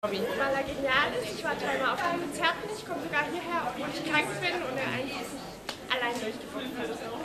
Weil er genial ist. Ich war dreimal auf den Konzerten, ich komme sogar hierher, obwohl ich krank bin und er eigentlich allein durchgefunden hat.